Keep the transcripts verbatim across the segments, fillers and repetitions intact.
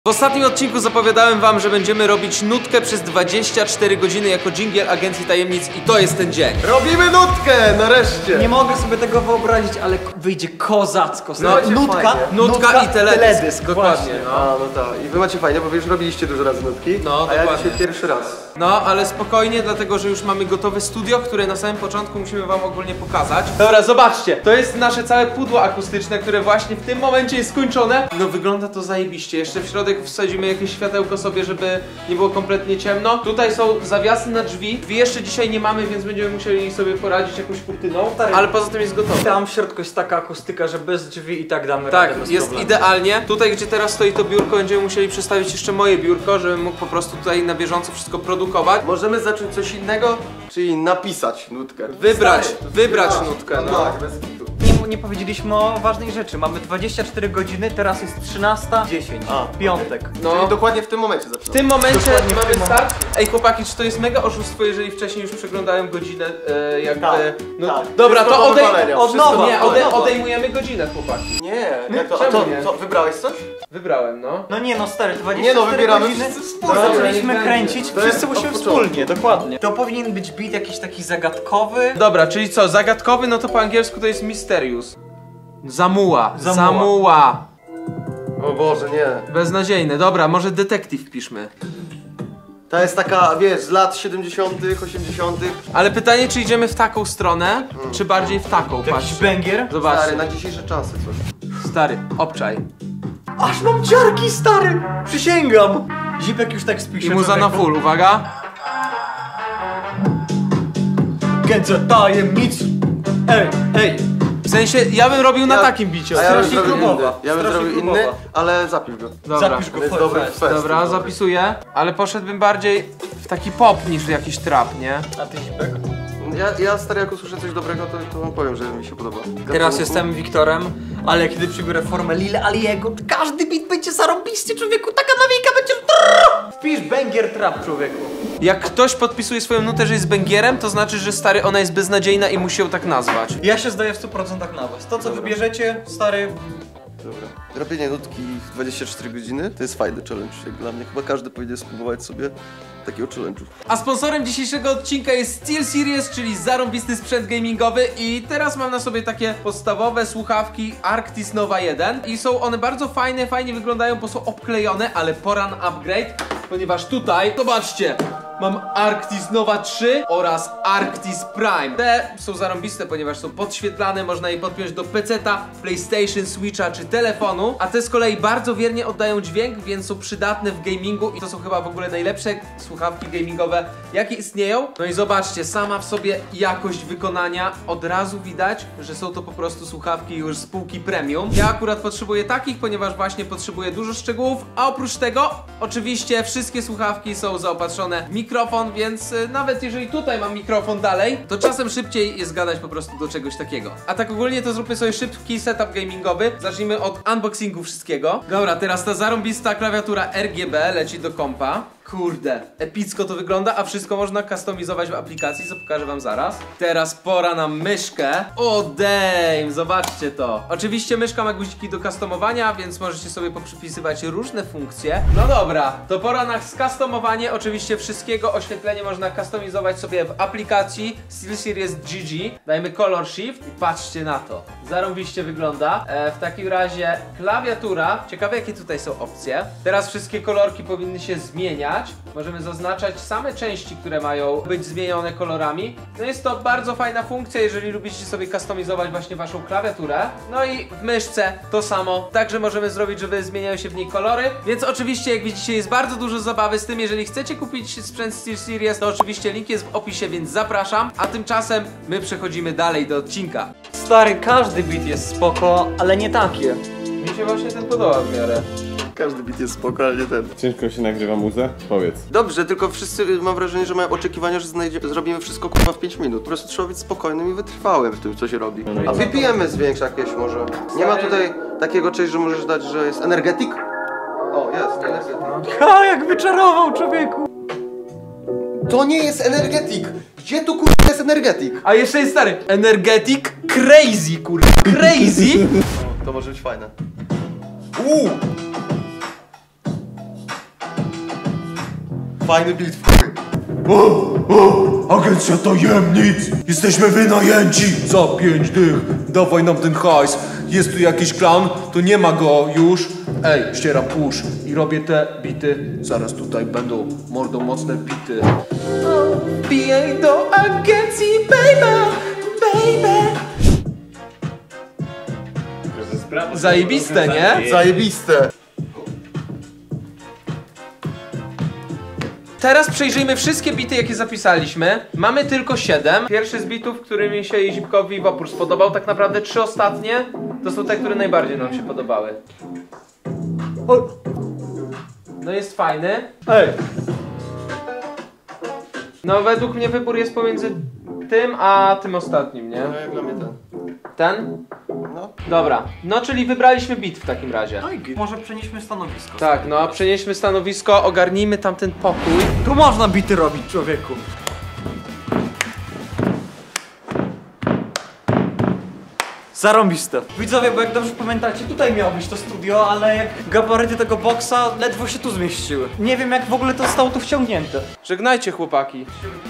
W ostatnim odcinku zapowiadałem wam, że będziemy robić nutkę przez dwadzieścia cztery godziny jako dżingiel Agencji Tajemnic i to jest ten dzień. Robimy nutkę, nareszcie! Nie mogę sobie tego wyobrazić, ale wyjdzie kozacko. No, nutka, nutka, nutka i teledysk, teledysk dokładnie. No. A, no tak. I wy macie fajnie, bo wy już robiliście dużo razy nutki, no, a ja dokładnie. dzisiaj pierwszy raz. No, ale spokojnie, dlatego że już mamy gotowe studio, które na samym początku musimy wam ogólnie pokazać. Dobra, zobaczcie, to jest nasze całe pudło akustyczne, które właśnie w tym momencie jest skończone. No, wygląda to zajebiście. Jeszcze w środek wsadzimy jakieś światełko sobie, żeby nie było kompletnie ciemno. Tutaj są zawiasy na drzwi. Drzwi jeszcze dzisiaj nie mamy, więc będziemy musieli sobie poradzić jakąś kurtyną, ale poza tym jest gotowe. Tam w środku jest taka akustyka, że bez drzwi i tak damy Tak, radę bez jest problemu. idealnie. Tutaj, gdzie teraz stoi to biurko, będziemy musieli przestawić jeszcze moje biurko, żebym mógł po prostu tutaj na bieżąco wszystko produkować. Możemy zacząć coś innego, czyli napisać nutkę. Wybrać, Stary, wybrać wybrać. nutkę, No, no. tak, bez kitu. Nie, nie powiedzieliśmy o ważnej rzeczy. Mamy dwadzieścia cztery godziny, teraz jest trzynasta dziesięć. A, Piątek. No. Czyli dokładnie w tym momencie W zaczynamy. tym momencie Dokładnie w mamy tym start. Ej chłopaki, czy to jest mega oszustwo, jeżeli wcześniej już przeglądałem godzinę, e, jakby... Tak, no, tak. dobra, Wszystko to do odej... wywalenia, od wszystko nowa, do nie, ode... wywalenia. odejmujemy godzinę, chłopaki. Nie, jak to? A Czemu to, nie? to wybrałeś coś? Wybrałem, no. No nie no stary, Nie dwadzieścia no, cztery wybieramy godziny. wszyscy wspólnie. Dobra, Zaczęliśmy niech kręcić, będzie. wszyscy To jest musimy od początku. wspólnie, dokładnie. To powinien być beat jakiś taki zagadkowy. Dobra, czyli co, zagadkowy, no to po angielsku to jest mysterious. Zamuła, Zamuła. zamuła. O Boże, nie. Beznadziejne, dobra, może detektyw piszmy. Ta jest taka, wiesz, z lat siedemdziesiątych, osiemdziesiątych. Ale pytanie, czy idziemy w taką stronę, czy bardziej w taką, Jakiś patrz. banger. Zobaczcie, Stary, na dzisiejsze czasy coś. stary, obczaj. Aż mam ciarki, stary! Przysięgam! Zipek już tak spisze. I muza na full, uwaga. Gędza tajemnic. Ej, ej. W sensie, ja bym robił na Ja- takim bicie. A ja bym Strasznie zrobił inny. klubowa. Ja bym Strasznie zrobił inny, klubowa. ale zapisz go. Dobra, Zapisz go To jest w dobry fest. fest. dobra, zapisuję. Ale poszedłbym bardziej w taki pop niż w jakiś trap, nie? A ty Zipek? Ja, ja stary, jak usłyszę coś dobrego, to, to wam powiem, że mi się podoba. Teraz Gatunku. jestem Wiktorem, ale kiedy przybiorę formę Lil Aliego, każdy beat będzie zarąbisty, człowieku, taka nawika będzie... Wpisz banger trap, człowieku. Jak ktoś podpisuje swoją nutę, że jest bangierem, to znaczy, że stary, ona jest beznadziejna i musi ją tak nazwać. Ja się zdaję w stu procentach na was. To, co wybierzecie, stary... Dobra. Robienie nutki w dwadzieścia cztery godziny to jest fajny challenge jak dla mnie. Chyba każdy powinien spróbować sobie takiego challenge'u. A sponsorem dzisiejszego odcinka jest SteelSeries, czyli zarąbisty sprzęt gamingowy i teraz mam na sobie takie podstawowe słuchawki Arctis Nova jeden i są one bardzo fajne, fajnie wyglądają, bo są obklejone, ale pora na upgrade, ponieważ tutaj, zobaczcie, mam Arctis Nova trzy oraz Arctis Prime. Te są zarąbiste, ponieważ są podświetlane, można je podpiąć do peceta, PlayStation, Switcha czy telefonu, a te z kolei bardzo wiernie oddają dźwięk, więc są przydatne w gamingu i to są chyba w ogóle najlepsze słuchawki gamingowe, jakie istnieją. No i zobaczcie, sama w sobie jakość wykonania, od razu widać, że są to po prostu słuchawki już z półki premium. Ja akurat potrzebuję takich, ponieważ właśnie potrzebuję dużo szczegółów, a oprócz tego oczywiście wszystkie słuchawki są zaopatrzone w mikrofon, więc y, nawet jeżeli tutaj mam mikrofon dalej, to czasem szybciej jest gadać po prostu do czegoś takiego. A tak ogólnie to zróbmy sobie szybki setup gamingowy. Zacznijmy od unboxingu wszystkiego. Dobra, teraz ta zarąbista klawiatura R G B leci do kompa. Kurde, epicko to wygląda, a wszystko można kustomizować w aplikacji, co pokażę wam zaraz. Teraz pora na myszkę. O damn, zobaczcie to. Oczywiście myszka ma guziki do kustomowania, więc możecie sobie poprzypisywać różne funkcje. No dobra, to pora na skustomowanie. Oczywiście wszystkiego, oświetlenie można kustomizować sobie w aplikacji SteelSeries G G. Dajmy Color Shift i patrzcie na to. Zarąbiście wygląda. E, w takim razie klawiatura. Ciekawe, jakie tutaj są opcje. Teraz wszystkie kolorki powinny się zmieniać. Możemy zaznaczać same części, które mają być zmienione kolorami. No jest to bardzo fajna funkcja, jeżeli lubicie sobie kustomizować właśnie waszą klawiaturę. No i w myszce to samo. Także możemy zrobić, żeby zmieniały się w niej kolory. Więc oczywiście, jak widzicie, jest bardzo dużo zabawy z tym. Jeżeli chcecie kupić sprzęt SteelSeries, to oczywiście link jest w opisie, więc zapraszam. A tymczasem my przechodzimy dalej do odcinka. Stary, każdy beat jest spoko, ale nie takie. Mi się właśnie ten podoba w miarę. Każdy bit jest spoko, ale nie ten. Ciężko się nagrywa muzę? Powiedz. Dobrze, tylko wszyscy mam wrażenie, że mają oczekiwania, że znajdzie, zrobimy wszystko kurwa w pięć minut. Po prostu trzeba być spokojnym i wytrwałym w tym, co się robi. A V P M zwiększa jakieś może. Nie ma tutaj takiego czegoś, że możesz dać, że jest energetic? O, jest, energetic. Ha, jak wyczarował, człowieku. To nie jest energetic! Gdzie tu kurwa jest energetic? A jeszcze jest stary Energetic Crazy, kurde. Crazy? To może być fajne. Uuu! Fajny beat. Agencja tajemnic! Jesteśmy wynajęci za pięć dych! Dawaj nam ten hajs! Jest tu jakiś klan, to nie ma go już. Ej, ścieram push i robię te bity. Zaraz tutaj będą mordą mocne bity. Wbijaj do agencji, baby, baby. Zajebiste, nie? Zajebiste. Teraz przejrzyjmy wszystkie bity, jakie zapisaliśmy. Mamy tylko siedem. Pierwszy z bitów, który mi się Zipkowi Wapur spodobał. Tak naprawdę trzy ostatnie to są te, które najbardziej nam się podobały. No jest fajny. Ej! No według mnie wybór jest pomiędzy tym a tym ostatnim, nie? No jak dla mnie ten. Ten? No. Dobra. No czyli wybraliśmy bit w takim razie. No i git. Może przenieśmy stanowisko. Tak, no a przenieśmy stanowisko, ogarnijmy tamten pokój. Tu można bity robić, człowieku. Zarąbiste. Widzowie, bo jak dobrze pamiętacie, tutaj miało być to studio, ale jak gabaryty tego boksa ledwo się tu zmieściły. Nie wiem, jak w ogóle to zostało tu wciągnięte. Żegnajcie, chłopaki.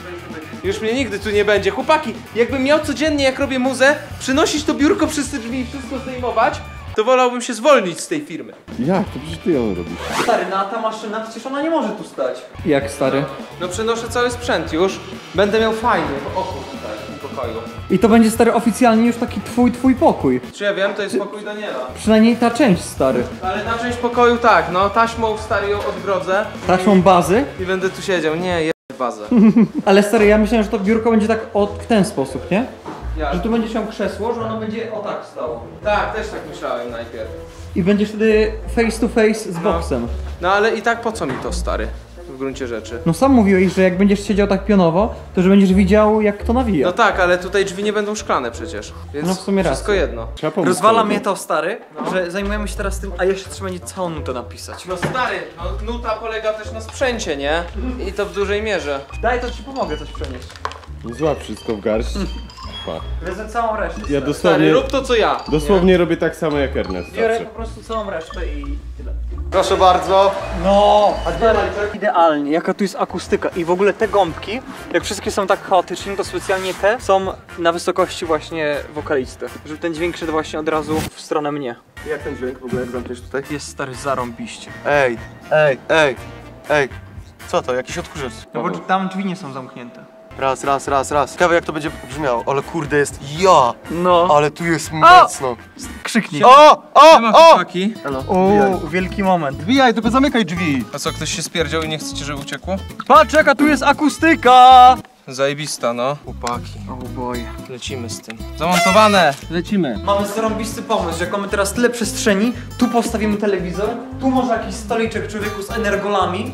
Już mnie nigdy tu nie będzie. Chłopaki, jakbym miał codziennie, jak robię muzę, przynosić to biurko przez te drzwi i wszystko zdejmować, to wolałbym się zwolnić z tej firmy. Jak? To przecież ty ją robisz. Stary, no a ta maszyna, przecież ona nie może tu stać. Jak stary? No przenoszę cały sprzęt już. Będę miał fajny pokój tutaj, w tym pokoju. I to będzie stary oficjalnie już taki twój, twój pokój. Czy ja wiem, to jest pokój Daniela. Przynajmniej ta część, stary. Ale ta część pokoju tak, no taśmą stary ją odgrodzę Taśmą bazy. i będę tu siedział. Nie, je bazę. Ale stary, ja myślałem, że to biurko będzie tak od, w ten sposób, nie? Jak? Że tu będziesz miał krzesło, że ono będzie o tak stało. Tak, też tak myślałem najpierw. I będziesz wtedy face to face z boksem. No ale i tak po co mi to, stary? W gruncie rzeczy. No sam mówiłeś, że jak będziesz siedział tak pionowo, to że będziesz widział, jak to nawija. No tak, ale tutaj drzwi nie będą szklane przecież. Więc No w sumie wszystko racja. jedno. Trzeba pomóc Rozwala koledze. mnie to, stary, że zajmujemy się teraz tym, a jeszcze trzeba będzie całą nutę napisać. No stary, no nuta polega też na sprzęcie, nie? I to w dużej mierze. Daj, to ci pomogę coś przenieść. Złap wszystko w garść. Pa. Wezmę całą resztę. Ja stary. Stary, dosłownie, rób to co ja. dosłownie robię tak samo jak Ernest Biorę zawsze. po prostu całą resztę i tyle. Proszę bardzo. No, idealnie, jaka tu jest akustyka i w ogóle te gąbki, jak wszystkie są tak chaotyczne, to specjalnie te są na wysokości właśnie wokalisty, żeby ten dźwięk szedł właśnie od razu w stronę mnie. Jak ten dźwięk w ogóle, jak zamkniesz tutaj? Jest stary zarąbiście. Ej, ej, ej, ej. Co to? Jakiś odkurzacz? No bo tam drzwi nie są zamknięte. Raz, raz, raz, raz. Ciekawe jak to będzie brzmiało. Ale kurde jest ja. No. Ale tu jest mocno. Krzyknij. O! O! Siema, O! chłopaki. O, wielki moment. Wbijaj, tylko zamykaj drzwi. A co, ktoś się spierdział i nie chcecie, żeby uciekło? Patrz jaka tu jest akustyka! Zajebista, no. Chłopaki, O boje. lecimy z tym. Zamontowane! Lecimy. Mamy zarąbisty pomysł, że jak mamy teraz tyle przestrzeni, tu postawimy telewizor, tu może jakiś stoliczek człowieku z energolami.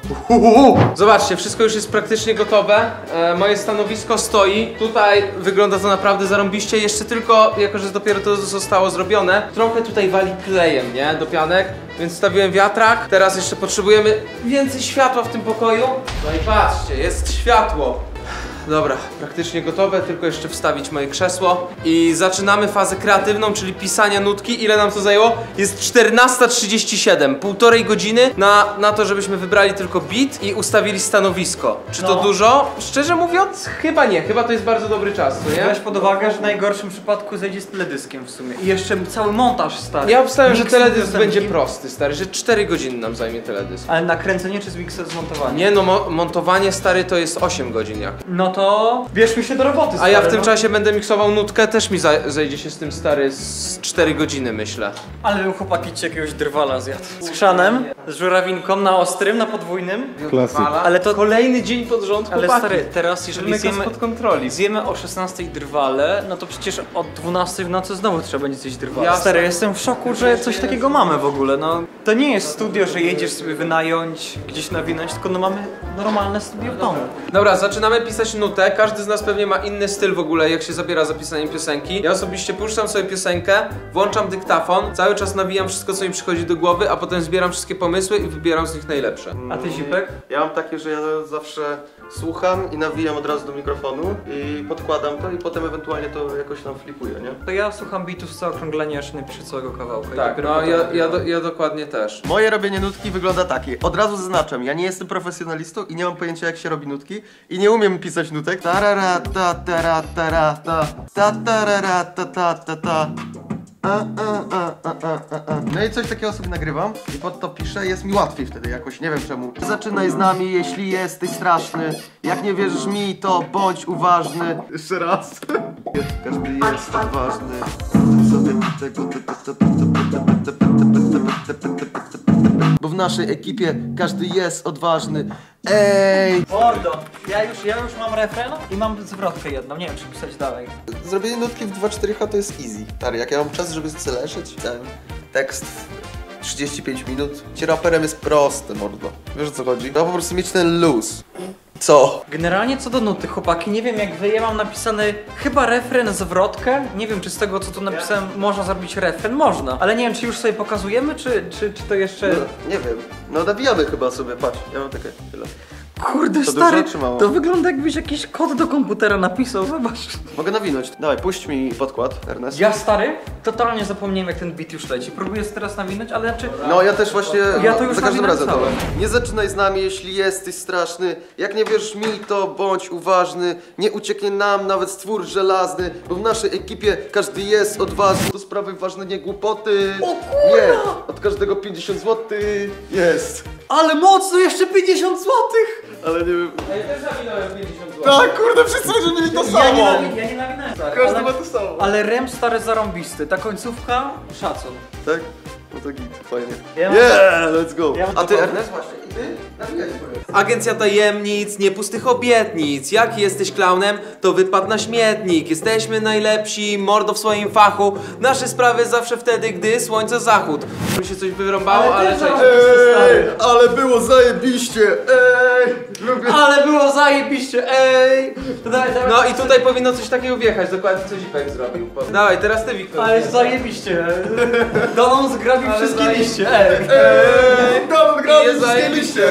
Zobaczcie, wszystko już jest praktycznie gotowe. E, moje stanowisko stoi. Tutaj wygląda to naprawdę zarąbiście. Jeszcze tylko, jako że dopiero to zostało zrobione, trochę tutaj wali klejem, nie? Do pianek. Więc wstawiłem wiatrak. Teraz jeszcze potrzebujemy więcej światła w tym pokoju. No i patrzcie, jest światło. Dobra, praktycznie gotowe, tylko jeszcze wstawić moje krzesło. I zaczynamy fazę kreatywną, czyli pisania nutki. Ile nam to zajęło? Jest czternasta trzydzieści siedem, półtorej godziny na, na to, żebyśmy wybrali tylko beat i ustawili stanowisko. Czy to No. dużo? Szczerze mówiąc, chyba nie, chyba to jest bardzo dobry czas, co nie? Weź pod uwagę, że w najgorszym przypadku zejdzie z teledyskiem w sumie. I jeszcze cały montaż stary. Ja obstawiam, że Miks teledysk piosenki. będzie prosty, stary, że cztery godziny nam zajmie teledysk. Ale nakręcenie czy z miksa zmontowanie? Nie no, mo montowanie, stary, to jest osiem godzin jak. No to bierzmy się do roboty, A stary, ja w tym no. czasie będę miksował nutkę, też mi za- zejdzie się z tym, stary, z cztery godziny, myślę. Ale bym chłopaki ci jakiegoś drwala zjadł. Z chrzanem, z żurawinką na ostrym, na podwójnym. Klasyk. Ale to... Kolejny dzień pod rząd, Ale chłopaki. stary, teraz jeżeli Mega zjemy, spod kontroli. zjemy o szesnastej drwale, no to przecież od dwunastej w nocy znowu trzeba będzie zjeść drwale. Jasne. Stary, jestem w szoku, że coś takiego mamy w ogóle, no. To nie jest studio, że jedziesz sobie wynająć, gdzieś nawinąć, tylko no mamy normalne studio w domu. Dobra, zaczynamy pisać nutkę. nutek, każdy z nas pewnie ma inny styl w ogóle, jak się zabiera za pisanie piosenki. Ja osobiście puszczam sobie piosenkę, włączam dyktafon, cały czas nawijam wszystko, co mi przychodzi do głowy, a potem zbieram wszystkie pomysły i wybieram z nich najlepsze. A ty, Zipek? Ja mam takie, że ja zawsze słucham i nawijam od razu do mikrofonu i podkładam to i potem ewentualnie to jakoś tam flipuję, nie? To ja słucham beatów z zaokrąglenia, aż nie piszę całego kawałka. i Tak, dopiero no potem ja, nagrywam. ja, do, ja dokładnie też. Moje robienie nutki wygląda takie. Od razu zaznaczam, ja nie jestem profesjonalistą i nie mam pojęcia, jak się robi nutki i nie umiem pisać nutek. Tarara ta tara tara ta ta tarara ta ta ta ta. A, a, a, a, a, a. No i coś takiego sobie nagrywam i pod to piszę, jest mi łatwiej wtedy jakoś, nie wiem czemu. Zaczynaj z nami, jeśli jesteś straszny. Jak nie wierzysz mi, to bądź uważny. Jeszcze raz. Każdy jest odważny. Sobie tego. Bo w naszej ekipie każdy jest odważny. Ej! Mordo, ja już, ja już mam refren i mam zwrotkę jedną, nie wiem czy pisać dalej. Zrobienie nutki w dwa cztery H to jest easy. Stary, jak ja mam czas, żeby zależeć ten tekst w trzydzieści pięć minut. Ci raperem jest proste, mordo. Wiesz o co chodzi? Trzeba po prostu mieć ten luz. Co? Generalnie co do nuty, chłopaki, nie wiem jak wy, ja mam napisany chyba refren, zwrotkę. Nie wiem czy z tego co tu napisałem można zrobić refren, można. Ale nie wiem czy już sobie pokazujemy, czy, czy, czy to jeszcze... No, nie wiem. No nawijamy chyba sobie, patrz. Ja mam takie tyle. Kurde To stary, dużo czy mało? to wygląda jakbyś jakiś kod do komputera napisał, zobacz. Mogę nawinąć. Dawaj, puść mi podkład, Ernest. Ja stary, totalnie zapomniałem jak ten beat już leci. Próbuję teraz nawinąć, ale znaczy... No ja też właśnie Ja to już za każdym razem to. nawinąłem. Nie zaczynaj z nami, jeśli jesteś straszny. Jak nie wierzysz mi, to bądź uważny. Nie ucieknie nam nawet stwór żelazny, bo w naszej ekipie każdy jest odważny. To sprawy ważne, nie głupoty. Nie, od każdego pięćdziesiąt złotych jest. Ale mocno, jeszcze pięćdziesiąt złotych! Ale nie wiem. Ja też zawinąłem pięćdziesiąt złotych. Tak, kurde, wszyscy będą mieli to samo. Ja nie nawinąłem, ja nie nawinąłem. stary, Każdy ale, ma to samo. ale rem stary zarąbisty, ta końcówka, szacun. Tak? No to git, fajnie. Ja mam- Yeah, let's go. Ja mam A ty, to- Ernest, właśnie, i ty? Nawijaj swoje. Agencja tajemnic, nie pustych obietnic. Jak jesteś klaunem, to wypadł na śmietnik. Jesteśmy najlepsi, mordo w swoim fachu. Nasze sprawy zawsze wtedy, gdy słońce zachód. Mi się coś wyrąbało, ale, ty cześć. Ej, ale było zajebiście, ej! Lubię. Ale było zajebiście, ej! To dawaj, dawaj. No i tutaj powinno coś takiego wjechać, dokładnie co Zipek zrobił. Dawaj, teraz ty, Wiktor. Ale zajebiście. Donon zgrabił Ale wszystkie zaje- liście, ej! Ej, Don gramy Jest zajebiście.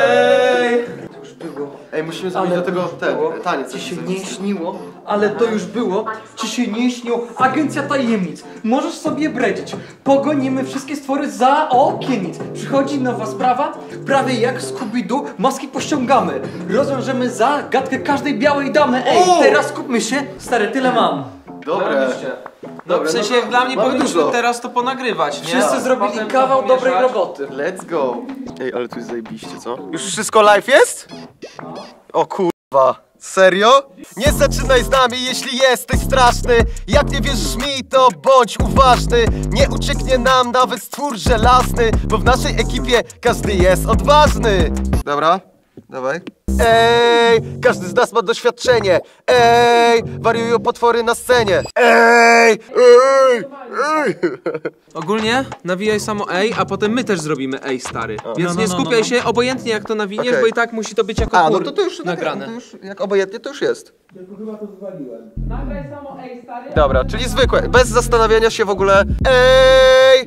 Ej! Ej, musimy zrobić do tego ten taniec. Ci się nie śniło, ale to już było. Ci się nie śniło. Agencja tajemnic. Możesz sobie bredzić. Pogonimy wszystkie stwory za okienic. Przychodzi nowa sprawa. Prawie jak Scooby-Doo maski pościągamy. Rozwiążemy zagadkę każdej białej damy. Ej, O! teraz skupmy się. Stary, tyle mam. Dobre. Zarobiście. No w sensie jak dla mnie mamy powinniśmy dużo. teraz to ponagrywać, nie? Wszyscy A zrobili potem kawał pomieszać. dobrej roboty. Let's go. Ej, ale tu jest zajebiście, co? Już wszystko live jest? O kurwa. Serio? Nie zaczynaj z nami, jeśli jesteś straszny. Jak nie wierzysz mi, to bądź uważny. Nie ucieknie nam nawet stwór żelazny, bo w naszej ekipie każdy jest odważny. Dobra, dawaj. Ej, każdy z nas ma doświadczenie. Ej, wariują potwory na scenie. Ej, ej, ej. Ogólnie nawijaj samo ej, a potem my też zrobimy ej, stary. Więc No, no, nie no, skupiaj no, się, obojętnie jak to nawiniesz, Okej. bo i tak musi to być jako A, no chór to, to już nagrane. To już, jak obojętnie, to już jest. Nagraj samo ej, stary. Dobra, czyli zwykłe, bez zastanawiania się w ogóle. Ej!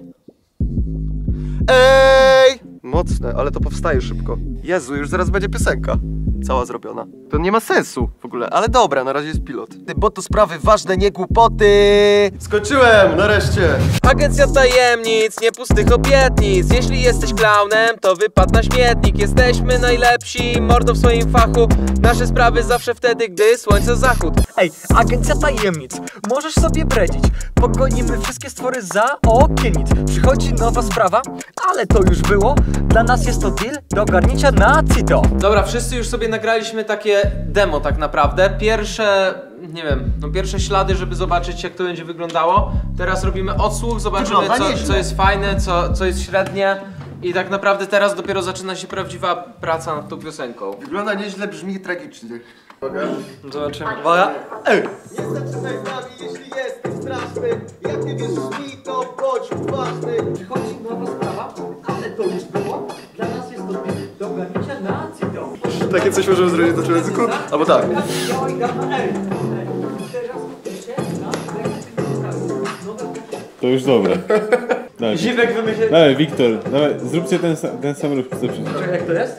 Ej! Mocne, ale to powstaje szybko. Jezu, już zaraz będzie piosenka. Cała zrobiona. To nie ma sensu w ogóle, ale dobra, na razie jest pilot. Bo to sprawy ważne, nie głupoty. Skończyłem, nareszcie. Agencja tajemnic, nie pustych obietnic. Jeśli jesteś klaunem, to wypadł na śmietnik. Jesteśmy najlepsi, mordo w swoim fachu. Nasze sprawy zawsze wtedy, gdy słońce zachód. Ej, agencja tajemnic, możesz sobie bredzić. Pogonimy wszystkie stwory za okienic. Przychodzi nowa sprawa, ale to już było. Dla nas jest to deal do ogarnięcia na Cito. Dobra, wszyscy już sobie nagraliśmy takie demo tak naprawdę. Pierwsze, nie wiem, no pierwsze ślady, żeby zobaczyć jak to będzie wyglądało. Teraz robimy odsłuch, zobaczymy Wygląda co, nieźle. co jest fajne, co, co jest średnie. I tak naprawdę teraz dopiero zaczyna się prawdziwa praca nad tą piosenką. Wygląda nieźle, brzmi tragicznie. Zobaczymy. Uwaga. Ej. Nie zaczynaj z nami, jeśli jesteś straszny. Jak nie wierzysz mi, to bądź uważny. Przychodzi nowa sprawa, ale to już było. Dla nas jest to deal do ogarnięcia na Cito. Takie coś możemy zrobić w naszym języku? Albo tak. To już dobre. Dawaj, Zipek wymyślił... dawaj Wiktor, dawaj, zróbcie ten, sa- ten sam ruch, co przed. Czekaj, jak to jest?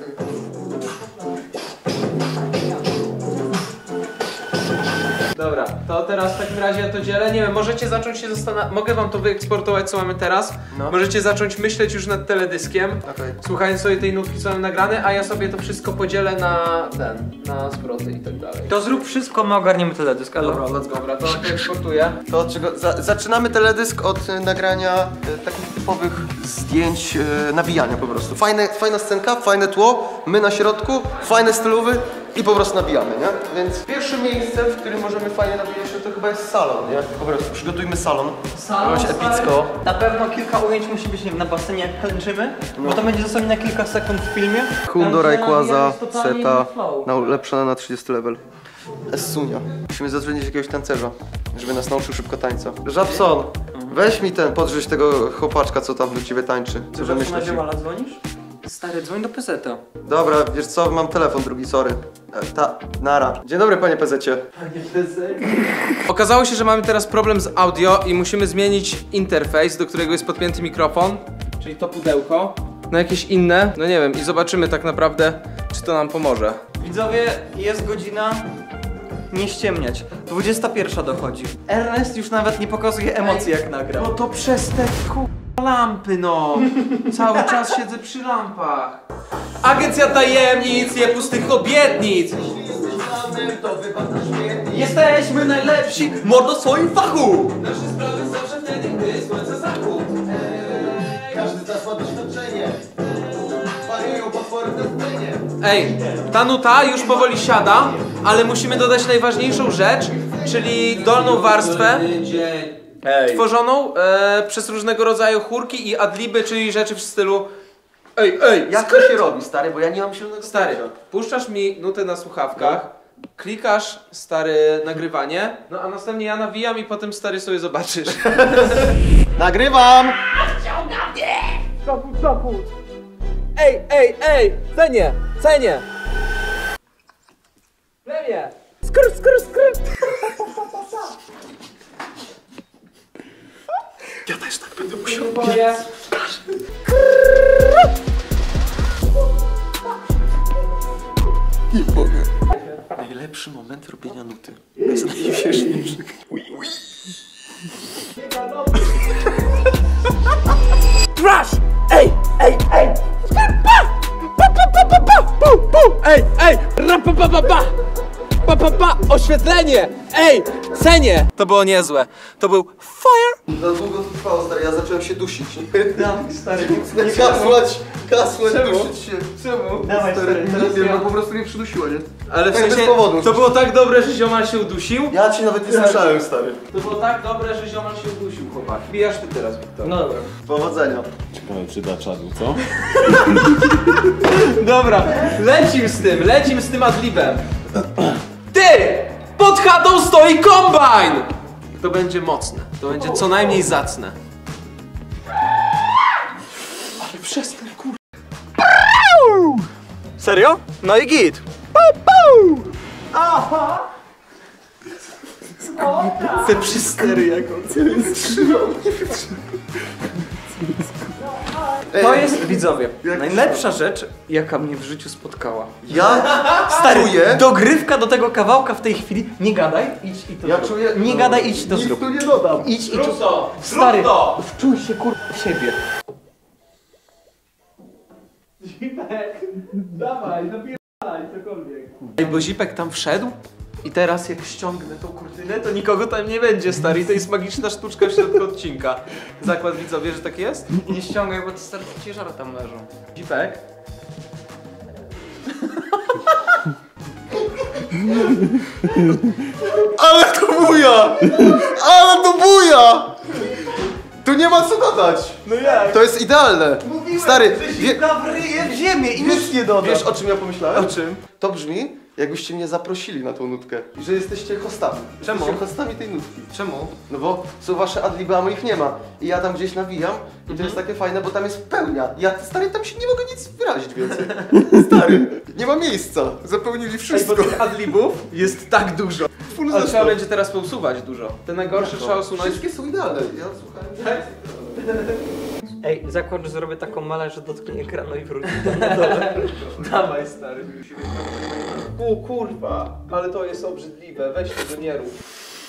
Dobra, to teraz w takim razie ja to dzielę. Nie wiem, możecie zacząć się zastanawiać. Mogę wam to wyeksportować, co mamy teraz. No. Możecie zacząć myśleć już nad teledyskiem. Okej. Słuchając sobie tej nutki, co mamy nagrane, a ja sobie to wszystko podzielę na ten, na zwroty i tak dalej. To zrób wszystko, my ogarniemy teledysk, ale... Dobra, let's go. Dobra, to eksportuję. To od czego? Za, zaczynamy teledysk od e, nagrania e, takich typowych zdjęć, e, nabijania po prostu. Fajne, fajna scenka, fajne tło, my na środku, fajny stylowy i po prostu nabijamy, nie? Więc pierwsze miejsce, w którym możemy fajnie nabijać się, to chyba jest salon, nie? Po prostu przygotujmy salon. Salon, Robić epicko. Na pewno kilka ujęć musi być nie wiem, na basenie jak klęczymy, bo to będzie dosłownie na kilka sekund w filmie. Hundo, Rayquaza, Tam, gdzie totalnie Seta, flow. na ulepszona na trzydziesty level. Essunia. Musimy zatrudnić jakiegoś tancerza, żeby nas nauczył szybko tańca. Żabson, weź mi ten, podrzuć tego chłopaczka, co tam do ciebie tańczy. Co Że wymyśla na ci. działala dzwonisz? Stary, dzwoń do Pezeta. Dobra, wiesz co, mam telefon drugi, sorry. E, Ta, nara. Dzień dobry, panie Pezecie. Okazało się, że mamy teraz problem z audio i musimy zmienić interfejs, do którego jest podpięty mikrofon, czyli to pudełko, na jakieś inne. No nie wiem, i zobaczymy tak naprawdę, czy to nam pomoże. Widzowie, jest godzina... Nie ściemniać. dwudziesta pierwsza dochodzi. Ernest już nawet nie pokazuje emocji jak nagra. No to przez te ku... lampy, no. Cały czas siedzę przy lampach. Agencja tajemnic, nie pustych obietnic. Jesteśmy najlepsi, mordo w swoim fachu! Nasze sprawy zawsze wtedy, gdy słońce zachód. Każdy z nas ma doświadczenie. Pariują potwory na scenie. Ej, ta nuta już powoli siada, ale musimy dodać najważniejszą rzecz, czyli dolną warstwę tworzoną e, przez różnego rodzaju chórki i adliby, czyli rzeczy w stylu ej, ej, Jak to się robi, stary, bo ja nie mam silnego stary, pojęcia. puszczasz mi nutę na słuchawkach, klikasz stary nagrywanie, no a następnie ja nawijam i potem stary sobie zobaczysz. Nagrywam! Ej, ej, ej, cenie, cenie! Premie! Skr, skr, skr! Ja też tak będę musiał. Boję. Nie mogę. Najlepszy moment robienia nuty. Jest najśmieszniejszy. Trash! Ej, ej, ej! Pa! Pa, pa, pa, pa, pa! Pu, pu! Ej, ej! Ra, pa, pa, pa, pa! Pa, pa, pa! Oświetlenie! Ej! Cenie! To było niezłe. To był fire! Za długo to trwało, stary, ja zacząłem się dusić. Dawaj, stary. Nie kasłać, kasłać, Czemu? duszyć się. Czemu? Dawaj, stary, nie teraz wiem, ja- no po prostu mnie przydusiło, nie? Ale w Tak, bez sensie, powodu. to było tak dobre, że ziomal się udusił. Ja cię nawet nie słyszałem, stary. To było tak dobre, że ziomal się udusił, chłopak. Bijasz ty teraz, Wiktor. No dobra. Powodzenia. Ciekawe, czy da czadu, co? Dobra, lecim z tym, lecim z tym adlibem. Ty! Pod chatą stoi kombajn! To będzie mocne, to będzie co najmniej zacne. Ale przestań, kur... Serio? No i git. Te przystery jak on sobie trzymał. To jest, widzowie, najlepsza rzecz, jaka mnie w życiu spotkała. Ja Stary, czuję... dogrywka do tego kawałka w tej chwili. Nie gadaj, idź i to Ja zrób. czuję... Nie gadaj, idź i to Nic zrób. tu nie dodam. Idź i Zrób to... to! Stary, Zrób to! wczuj się kur... w siebie. Ej, bo Zipek tam wszedł i teraz jak ściągnę tą kurtynę, to nikogo tam nie będzie, stary. I to jest magiczna sztuczka w środku odcinka. Zakład widzowie, że tak jest? Nie ściągaj, bo te stare ciężary tam leżą. Zipek? Ale to buja! Ale to buja! Tu nie ma co dodać. No jak? To jest idealne. Stary, wie, Wryje w ziemię i nic nie dodam. wiesz o czym ja pomyślałem? O czym? To brzmi, jakbyście mnie zaprosili na tą nutkę. Że jesteście hostami. Czemu? Jesteście hostami tej nutki. Czemu? No bo są wasze adliby, a moich nie ma. I ja tam gdzieś nawijam i to jest takie fajne, bo tam jest pełnia. Ja, stary, tam się nie mogę nic wyrazić więcej. Stary, nie nie ma miejsca. Zapełnili wszystko. Ej, bo tych adlibów jest tak dużo. Full Ale zestaw. trzeba będzie teraz pousuwać dużo. Te najgorsze trzeba usunąć. Wszystkie są idealne. Ja słuchałem. Ej, zakład, że zrobię taką malę, że dotknie ekranu i wróci. Dawaj, stary. O kurwa, ale to jest obrzydliwe, weź tego nie rób.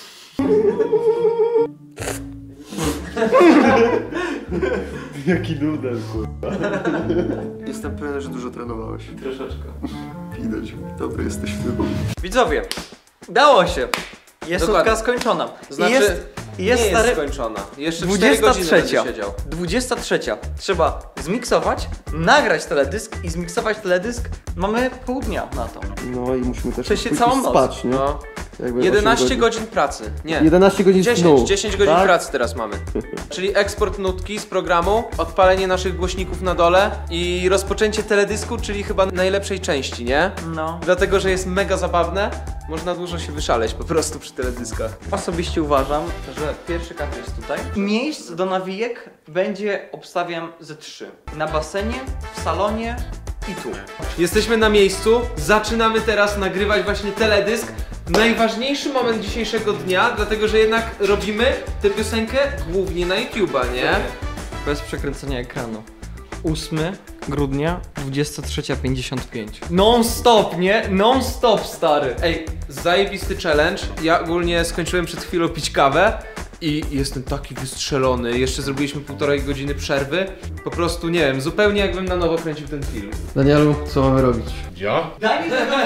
Jaki nudel, kurwa. Jestem pewien, że dużo trenowałeś. Troszeczkę. Widać. Dobry jesteś w tym. Widzowie, udało się. Jest Dokładnie. nutka skończona. Znaczy, I jest, i jest nie stary... jest skończona. Jeszcze cztery dwudziesta godziny będzie trzecia. siedział. dwudziesta trzecia. Trzeba zmiksować, nagrać teledysk i zmiksować teledysk. Mamy pół dnia na to. No i musimy też Przecież pójść całą noc. spać, nie? No. Jakby jedenaście osiem godzin pracy. Nie. jedenaście godzin snu. dziesięć, dziesięć godzin Tak? pracy teraz mamy. Czyli eksport nutki z programu, odpalenie naszych głośników na dole i rozpoczęcie teledysku, czyli chyba najlepszej części, nie? No. Dlatego, że jest mega zabawne, można dużo się wyszaleć po prostu przy teledyskach. Osobiście uważam, że pierwszy kadr jest tutaj. Miejsc do nawijek będzie, obstawiam, ze trzy. Na basenie, w salonie i tu. Jesteśmy na miejscu, zaczynamy teraz nagrywać właśnie teledysk. Najważniejszy moment dzisiejszego dnia, dlatego że jednak robimy tę piosenkę głównie na YouTube'a, nie? Bez przekręcenia ekranu. ósmego grudnia, dwudziesta trzecia pięćdziesiąt pięć. Non stop, nie? Non stop, stary. Ej, zajebisty challenge. Ja ogólnie skończyłem przed chwilą pić kawę i jestem taki wystrzelony. Jeszcze zrobiliśmy półtorej godziny przerwy. Po prostu nie wiem, zupełnie jakbym na nowo kręcił ten film. Danielu, co mamy robić? Ja? Daj mi tego.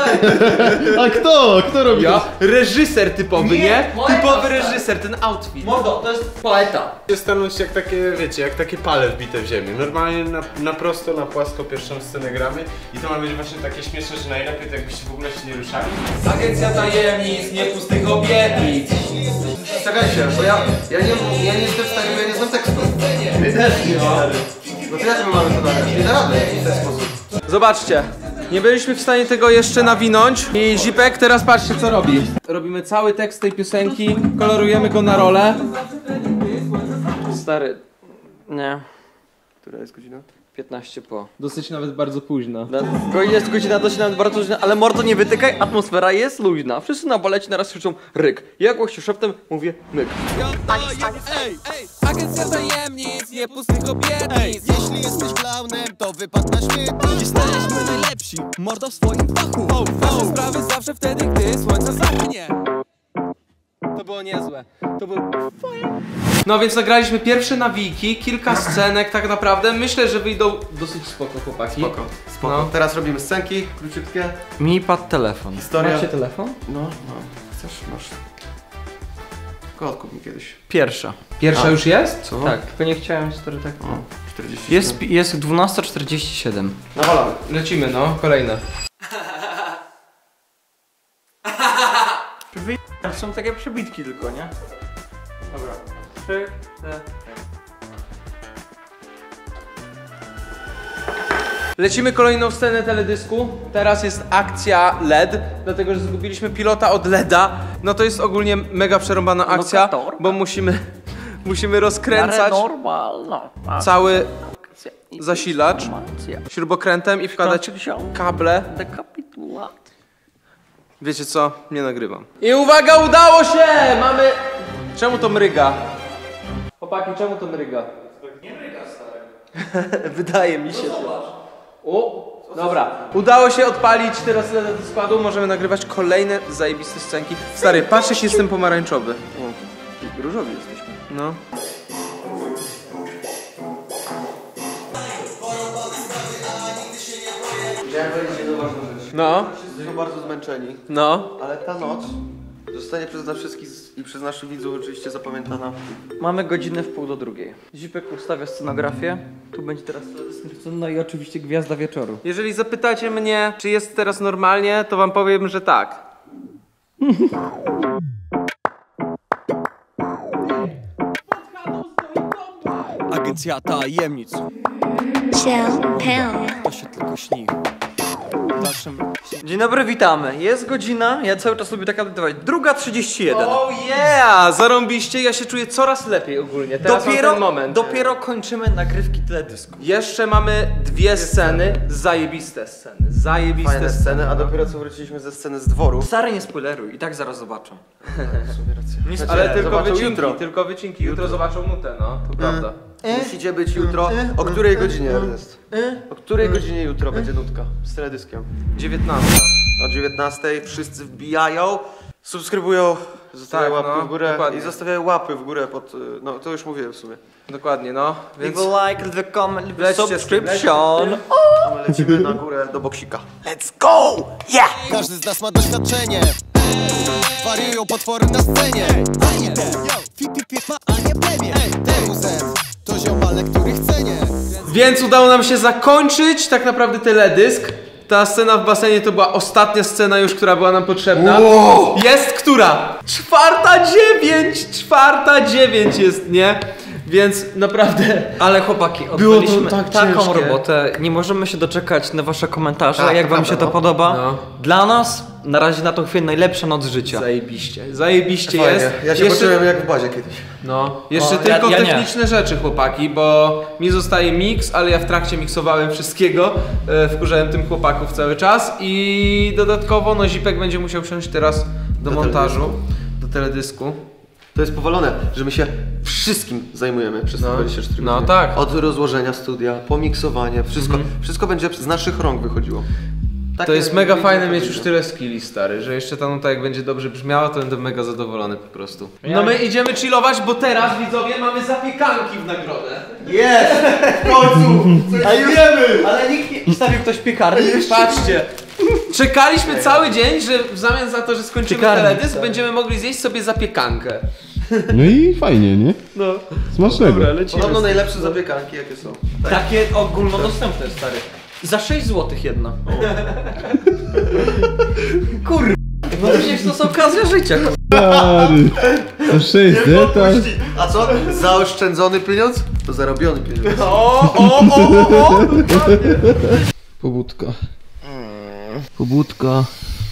A kto? Kto robi Ja? Reżyser typowy, nie? Nie, poeta, Typowy stary. reżyser, ten outfit. Mordo, to jest poeta. Się stanąć jak takie, wiecie, jak takie pale wbite w ziemię. Normalnie na, na prosto, na płasko pierwszą scenę gramy i to ma być właśnie takie śmieszne, że najlepiej to jakbyście w ogóle się nie ruszali. Agencja tajemnic, nie pustych obietnic. Czekajcie, bo ja, ja, nie, ja nie jestem w stanie, bo ja nie znam tekstu. Ty też nie. No to jak my mamy to nagrać? Nie da rady w ten sposób. Zobaczcie, nie byliśmy w stanie tego jeszcze nawinąć i Zipek teraz patrzcie co robi. Robimy cały tekst tej piosenki, kolorujemy go na rolę. Stary, nie. Która jest godzina? piętnaście po. Dosyć nawet bardzo późno. Go jest godzina dość nawet bardzo luźna, ale mordo nie wytykaj, atmosfera jest luźna. Wszyscy na balecie naraz krzyczą ryk. Ja głośno szeptem mówię myk. Agencja tajemnic, nie pustych obietnic. Jeśli jesteś klaunem, to wypadł na śmietnik. Jesteśmy najlepsi, mordo w swoim fachu. Nasze sprawy zawsze wtedy, gdy słońce zachnie. To było niezłe. To był... No więc nagraliśmy pierwsze nawijki, kilka scenek tak naprawdę. Myślę, że wyjdą dosyć spoko chłopaki. Spoko, spoko. No. Teraz robimy scenki, króciutkie. Mi padł telefon. Historia. Macie telefon? No, no. Chcesz? Masz. Tylko odkup mi kiedyś. Pierwsza. Pierwsza już jest? Co? Tak, tylko nie chciałem stary tak. O, czterdzieści Jest, jest dwunasta czterdzieści siedem. Nawalamy. Lecimy no, kolejne. Są takie przebitki tylko, nie? Dobra. Trzy, cztery. Lecimy kolejną scenę teledysku. Teraz jest akcja L E D, dlatego że zgubiliśmy pilota od LEDa. No to jest ogólnie mega przerąbana akcja, Lokator. bo musimy, musimy rozkręcać Normalna. cały zasilacz śrubokrętem i wkładać kable. Dekapitulat. Wiecie co? Nie nagrywam. I uwaga, udało się! Mamy... Czemu to mryga? Chłopaki, czemu to mryga? Nie mryga, stary. Wydaje mi się to. O, dobra. Udało się odpalić teraz L E D do składu. Możemy nagrywać kolejne zajebiste scenki. Stary, patrz, jak jestem pomarańczowy. O, różowi jesteśmy. No. Chciałem powiedzieć jedną ważną rzecz. No, Jesteśmy bardzo zmęczeni, no. ale ta noc zostanie przez nas wszystkich z- i przez naszych widzów oczywiście zapamiętana. Mamy godzinę w pół do drugiej. Zipek ustawia scenografię. Tu będzie teraz... No i oczywiście gwiazda wieczoru. Jeżeli zapytacie mnie, czy jest teraz normalnie, to wam powiem, że tak. Agencja tajemnic, Shell Pound. to się tylko śni. Naszym... Dzień dobry, witamy. Jest godzina, ja cały czas lubię tak adaptować. Druga trzydzieści jeden. Oh yeah! Zarąbiście, ja się czuję coraz lepiej ogólnie. Teraz mam Dopiero, ten moment. dopiero kończymy nagrywki teledysku. Jeszcze mamy dwie sceny, zajebiste sceny, zajebiste Fajne sceny, a dopiero co wróciliśmy ze sceny z dworu. Stary, nie spoileruj, i tak zaraz zobaczą. Nie Ale tylko zobaczą wycinki, jutro. tylko wycinki, jutro zobaczą nutę, no, to prawda. Musicie być jutro. O której godzinie, Ernest? O której godzinie jutro będzie nutka z teledyskiem? dziewiętnasta. O dziewiętnastej wszyscy wbijają, subskrybują, zostawiają Tak, łapy no, w górę dokładnie. i zostawiają łapy w górę pod... y, no to już mówiłem w sumie. Dokładnie, no, więc... Leave a like, leave a comment, leave a Lećcie z tym, subscription. A my lecimy na górę do boksika. Let's go! Yeah! Każdy z nas ma doświadczenie. Wariują potwory na scenie. A i ten, fit, fit, fit ma, a nie premię. T U Z to ziomale, których cenię. Więc udało nam się zakończyć tak naprawdę teledysk. Ta scena w basenie to była ostatnia scena już, która była nam potrzebna. Wow! Jest która? Czwarta dziewięć! Czwarta dziewięć jest, nie? Więc naprawdę... Ale chłopaki, Było to odbyliśmy tak taką ciężkie. robotę. Nie możemy się doczekać na wasze komentarze, Tak, jak to wam prawda, się to no. podoba. No. Dla nas na razie na tą chwilę najlepsza noc życia. Zajebiście, zajebiście Fajnie. jest. Ja się Jeszcze- poczułem jak w bazie kiedyś. No, jeszcze O, tylko ja- ja nie. techniczne rzeczy, chłopaki, bo mi zostaje miks, ale ja w trakcie miksowałem wszystkiego, e, wkurzałem tym chłopaków cały czas i dodatkowo no Zipek będzie musiał wsiąść teraz do, Do montażu, do teledysku. To jest powalone, że my się wszystkim zajmujemy przez te No. dwadzieścia cztery No godziny. tak. Od rozłożenia studia, pomiksowanie, wszystko, wszystko będzie z naszych rąk wychodziło. To Takie jest mega widzę, fajne to mieć widzę. już tyle skilli, stary, że jeszcze ta nuta jak będzie dobrze brzmiała, to będę mega zadowolony po prostu. No my idziemy chillować, bo teraz, widzowie, mamy zapiekanki w nagrodę. Jest! W końcu! Coś wiemy! Ale nikt nie wstawił ktoś piekarnik. Patrzcie! Czekaliśmy cały dzień, że w zamian za to, że skończymy Piekarnik, teledysk, tak. będziemy mogli zjeść sobie zapiekankę. No i fajnie, nie? No. Smacznego. Podobno najlepsze zapiekanki jakie są. Takie ogólnodostępne, stary. Za sześć złotych jedna. Kurwa. No przecież to jest okazja życia. Stary. To sześć D, tak? A co? Zaoszczędzony pieniądz? To zarobiony pieniądz. O, o, o, o, o! Pobudka. Pobudka.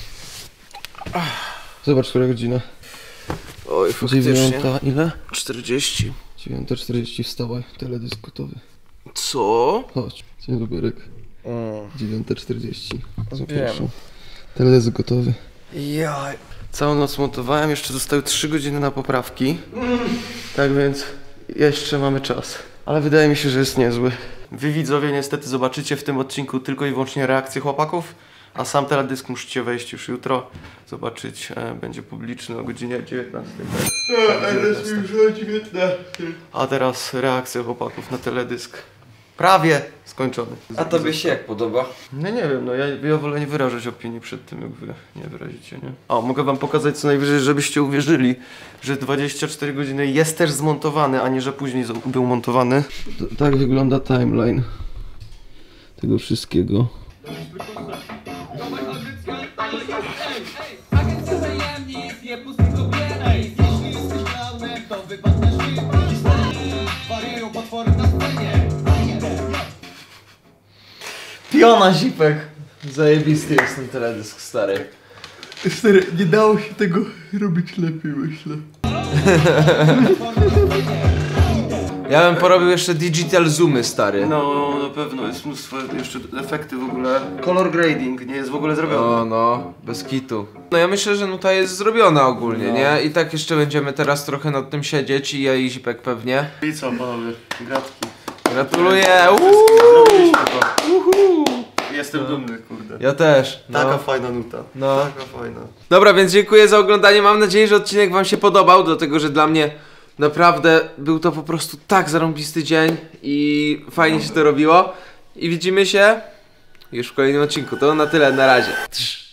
Zobacz, która godzina. Oj, dziewiąta, ile? czterdzieści. dziewiąta czterdzieści, wstawaj, teledysk gotowy. Co? Chodź, dzień dobry. dziewiąta czterdzieści. Zapraszam. Teledysk gotowy. Jaj. Całą noc montowałem, jeszcze zostały trzy godziny na poprawki. Tak więc jeszcze mamy czas. Ale wydaje mi się, że jest niezły. Wy widzowie niestety zobaczycie w tym odcinku tylko i wyłącznie reakcje chłopaków, a sam teledysk musicie wejść już jutro. Zobaczyć, e, będzie publiczny o godzinie dziewiętnastej. A teraz reakcja chłopaków na teledysk. Prawie skończony. A tobie się jak podoba? No nie wiem, no ja, ja wolę nie wyrażać opinii przed tym, jak wy nie wyrazicie, nie? O, mogę wam pokazać co najwyżej, żebyście uwierzyli, że dwadzieścia cztery godziny jest też zmontowany, a nie, że później z- był montowany. To, tak wygląda timeline tego wszystkiego. Piona Zipek. Zajebisty jest ten teledysk, stary. Stary, nie dało się tego robić lepiej, myślę. Ja bym porobił jeszcze digital zoomy, stary. No, na pewno jest mnóstwo jeszcze efekty w ogóle. Color grading nie jest w ogóle zrobiony. No, no, bez kitu. No ja myślę, że nuta jest zrobiona ogólnie, nie? I tak jeszcze będziemy teraz trochę nad tym siedzieć i ja i Zipek pewnie. I co panowie, gratki. Gratuluję! Zrobiliśmy to. Jestem dumny, kurde. Ja też. Taka No. fajna nuta. No. Taka fajna. Dobra, więc dziękuję za oglądanie. Mam nadzieję, że odcinek wam się podobał, dlatego że dla mnie naprawdę był to po prostu tak zarąbisty dzień i fajnie się to robiło. I widzimy się już w kolejnym odcinku. To na tyle, na razie.